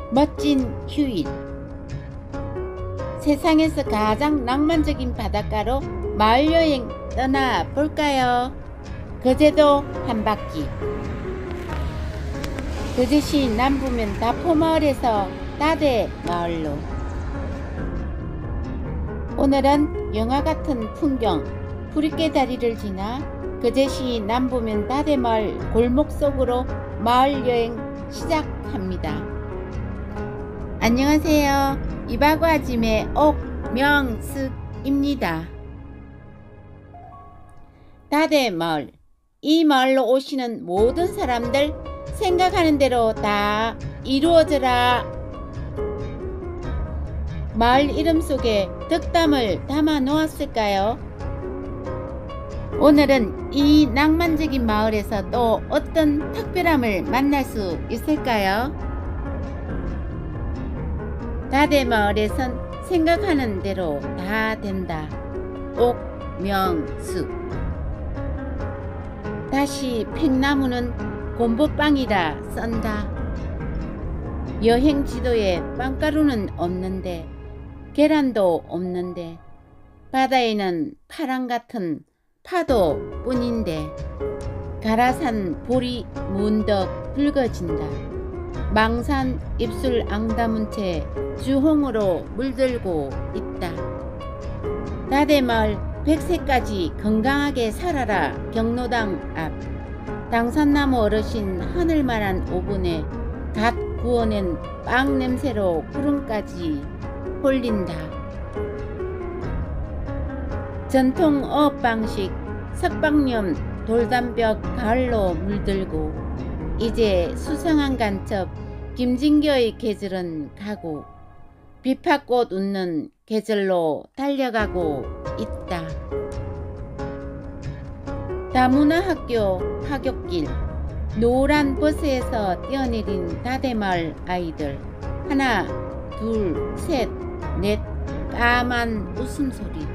멋진 휴일. 세상에서 가장 낭만적인 바닷가로 마을여행 떠나볼까요? 거제도 한 바퀴. 거제시 남부면 다포마을에서 다대 마을로. 오늘은 영화같은 풍경 부리깨 다리를 지나 거제시 남부면 다대마을 골목 속으로 마을여행 시작합니다. 안녕하세요. 이박아짐의 옥명숙입니다. 다대마을. 이 마을로 오시는 모든 사람들 생각하는 대로 다 이루어져라. 마을 이름 속에 덕담을 담아 놓았을까요? 오늘은 이 낭만적인 마을에서 또 어떤 특별함을 만날 수 있을까요? 다대마을에선 생각하는 대로 다 된다. 옥명숙. 다시 팽나무는 곰보빵이라 썬다. 여행 지도에 빵가루는 없는데, 계란도 없는데, 바다에는 파랑 같은 파도 뿐인데, 가라산 볼이 문득 붉어진다. 망산 입술 앙다문 채 주홍으로 물들고 있다. 다대마을 100세까지 건강하게 살아라 경로당 앞. 당산나무 어르신 하늘만한 오븐에 갓 구워낸 빵 냄새로 구름까지 홀린다. 전통 어업 방식 석방염 돌담벽 가을로 물들고 이제 수상한 간첩 김진겨의 계절은 가고 비파꽃 웃는 계절로 달려가고 있다. 다문화학교 하굣길. 노란 버스에서 뛰어내린 다대마을 아이들. 하나, 둘, 셋, 넷. 까만 웃음소리.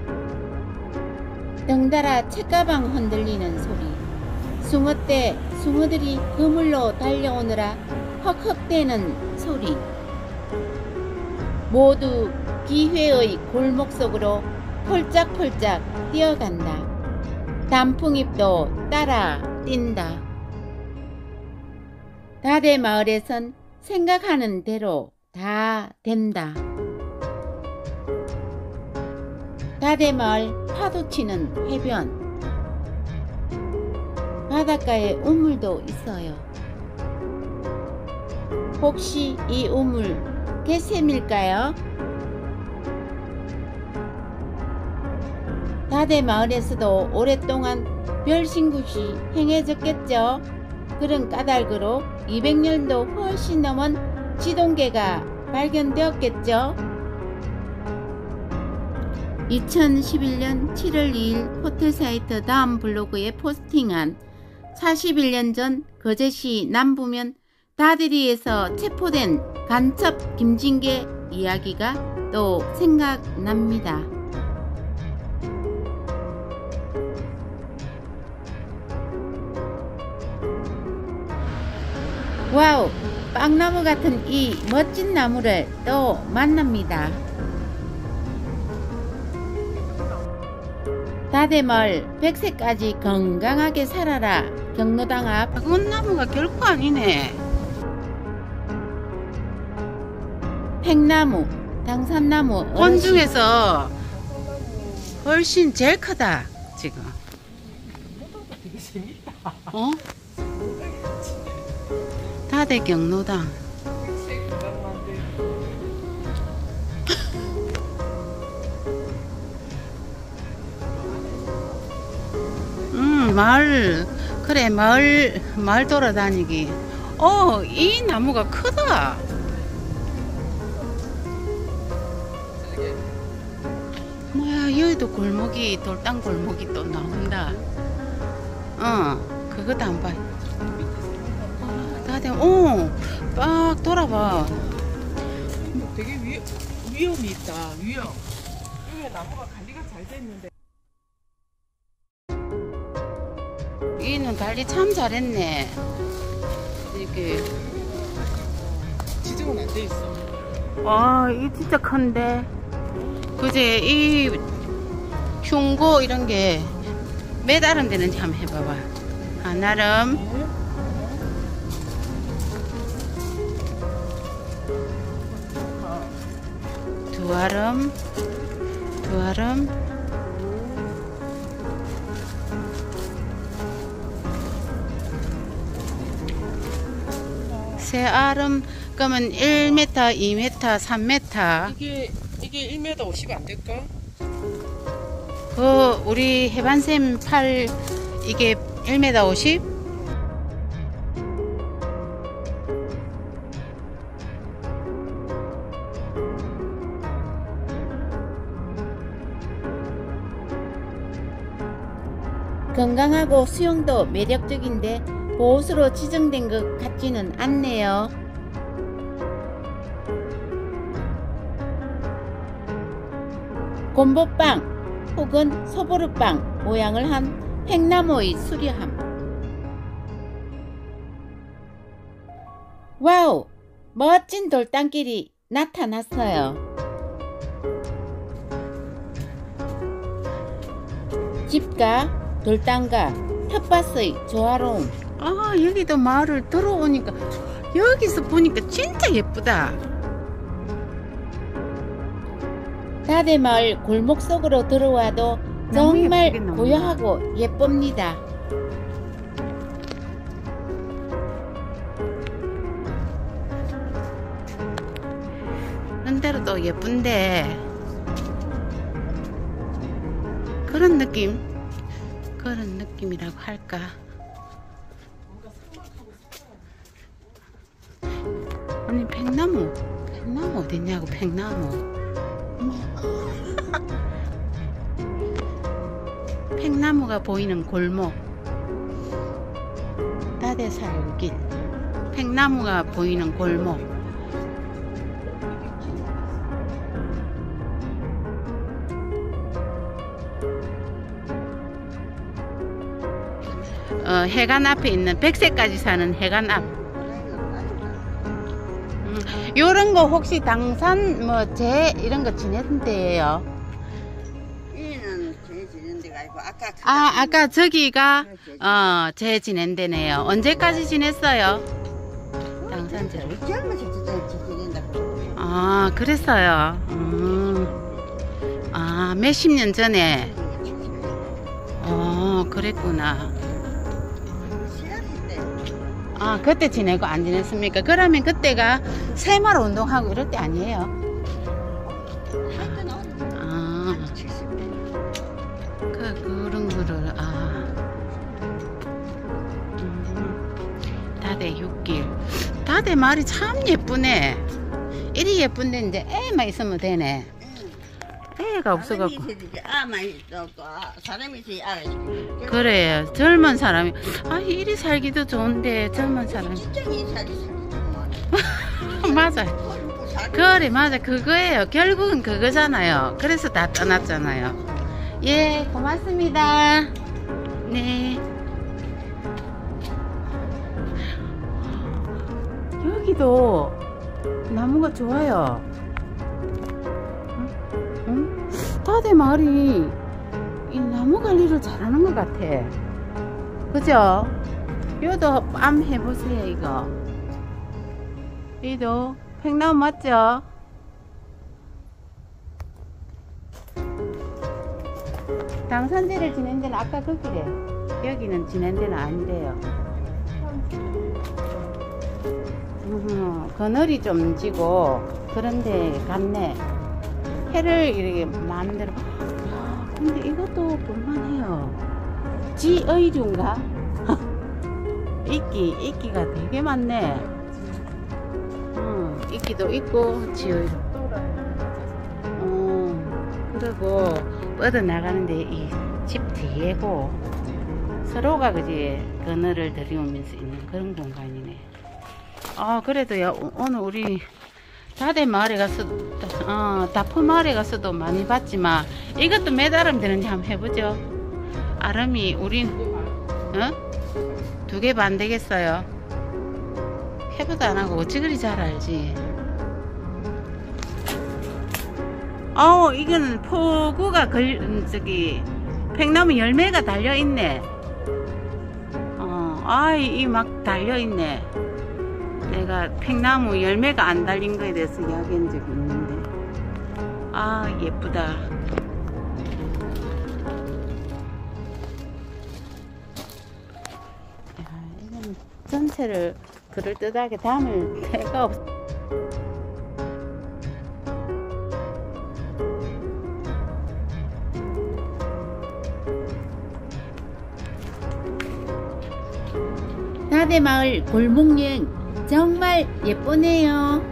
덩달아 책가방 흔들리는 소리. 숭어떼 숭어들이 그물로 달려오느라 헉헉대는 소리. 모두 기회의 골목 속으로 폴짝폴짝 뛰어간다. 단풍잎도 따라 뛴다. 다대마을에선 생각하는 대로 다 된다. 다대마을 파도치는 해변. 바닷가에 우물도 있어요. 혹시 이 우물 개샘일까요? 다대마을에서도 오랫동안 별신굿이 행해졌겠죠. 그런 까닭으로 200년도 훨씬 넘은 지동계가 발견되었겠죠. 2011년 7월 2일 호텔 사이트 다음 블로그에 포스팅한 41년 전 거제시 남부면 다대리에서 체포된 간첩 김진계 이야기가 또 생각납니다. 와우! 빵나무 같은 이 멋진 나무를 또 만납니다. 다대마을 100세까지 건강하게 살아라 경로당 앞. 작은 나무가 결코 아니네. 팽나무, 당산나무 원 중에서 훨씬 제일 크다 지금. 되게 재밌다. 어? 다대 경로당. 마을, 그래, 마을 돌아다니기. 이 나무가 크다. 뭐야, 여기도 골목이, 돌담 골목이 또 나온다. 그것도 안 봐. 다들, 빡 돌아봐. 되게 위험이 있다. 위험. 여기 나무가 관리가 잘 돼 있는데. 여기는 관리 참 잘했네. 이렇게 지붕 하고는 안 돼 있어. 와, 이게 진짜 큰데. 그제 이 흉고 이런 게 몇 알음 되는지 한번 해봐봐. 하나름, 두 알음, 두 알음, 세 알음. 그러면 1m, 2m, 3m. 이게 1m 50 안 될까? 그 우리 해반샘 팔 이게 1m 50? 건강하고 수영도 매력적인데 보호수로 지정된 것 같지는 않네요. 곰보빵 혹은 소보루빵 모양을 한 팽나무의 수려함. 와우! 멋진 돌담길이 나타났어요. 집과 돌담과 텃밭의 조화로움. 아, 여기도 마을을 들어오니까 여기서 보니까 진짜 예쁘다. 다대마을 골목 속으로 들어와도 너무 정말 예쁘게 나온다. 고요하고 예쁩니다. 그런 대로도 예쁜데 그런 느낌이라고 할까. 아니, 팽나무 어딨냐고. 팽나무 팽나무가 보이는 골목. 다대살길 팽나무가 보이는 골목. 해관 앞에 있는 백세까지 사는 해관 앞. 요런 거 혹시 당산 뭐 제 이런 거 지내는 데예요? 이는 제 지낸 데가 아니고 아까 저기가 제 지낸 데네요. 언제까지 지냈어요? 당산제로. 젊어서 지낸다고. 아, 그랬어요. 몇십 년 전에. 그랬구나. 아, 그때 지내고 안 지냈습니까? 그러면 그때가 새마을 운동하고 이럴 때 아니에요? 그런 거를, 다대 6길. 다대 말이 참 예쁘네. 이리 예쁜데 이제 애만 있으면 되네. 애가 없어갖고. 사람이 있어야 알아야지. 그래요. 젊은 사람이. 이리 살기도 좋은데, 젊은 사람이. 진정이 살기 맞아요. 그래, 맞아. 그거예요. 결국은 그거잖아요. 그래서 다 떠났잖아요. 예, 고맙습니다. 네. 여기도 나무가 좋아요. 응? 다들 마을이 이 나무 관리를 잘하는 것 같아. 그죠? 여기도 암 해보세요, 이거. 여기도 팽나무 맞죠? 당산제를 지낸 데는 아까 그 길에. 여기는 지낸 데는 아니래요. 그늘이 좀 지고 그런 데 같네. 해를 이렇게 마음대로. 근데 이것도 볼만해요. 지의류인가? 이끼가 되게 많네. 이끼도 있고 지의류. 그리고 뻗어나가는데 이 집 뒤에고 서로가 그지 그늘을 들이오면서 있는 그런 공간이네. 그래도 오늘 우리 다대 마을에 가서 다포 마을에 가서도 많이 봤지만 이것도 몇 아름 되는지 한번 해보죠. 아름이 우린 2개 반 되겠어요. 해보도 안 하고 어찌 그리 잘 알지. 이거는 포구가 팽나무 열매가 달려있네. 이 막 달려있네. 내가 팽나무 열매가 안 달린 거에 대해서 이야기한 적이 있는데. 예쁘다. 이건 전체를 그럴듯하게 담을 데가 없어. 다대마을 골목여행 정말 예쁘네요.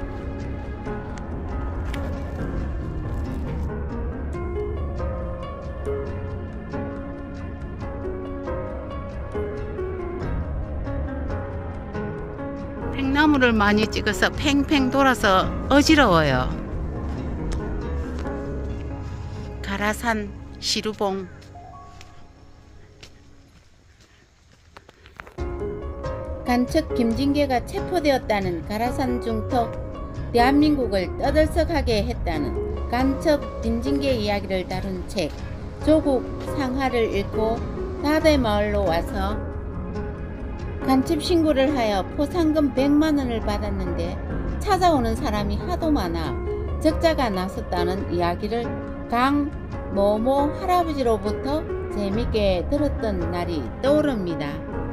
팽나무를 많이 찍어서 팽팽 돌아서 어지러워요. 가라산 시루봉. 간첩 김진계가 체포되었다는 가라산 중턱, 대한민국을 떠들썩하게 했다는 간첩 김진계 이야기를 다룬 책 조국 상하를 읽고 다대마을로 와서 간첩 신고를 하여 포상금 100만원을 받았는데 찾아오는 사람이 하도 많아 적자가 났었다는 이야기를 강 모모 할아버지로부터 재밌게 들었던 날이 떠오릅니다.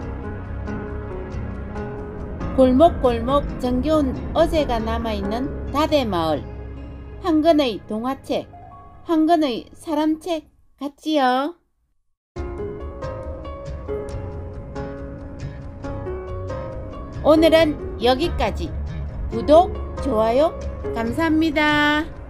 골목골목 정겨운 어제가 남아있는 다대마을. 한 권의 동화책, 한 권의 사람책 같지요? 오늘은 여기까지. 구독, 좋아요 감사합니다.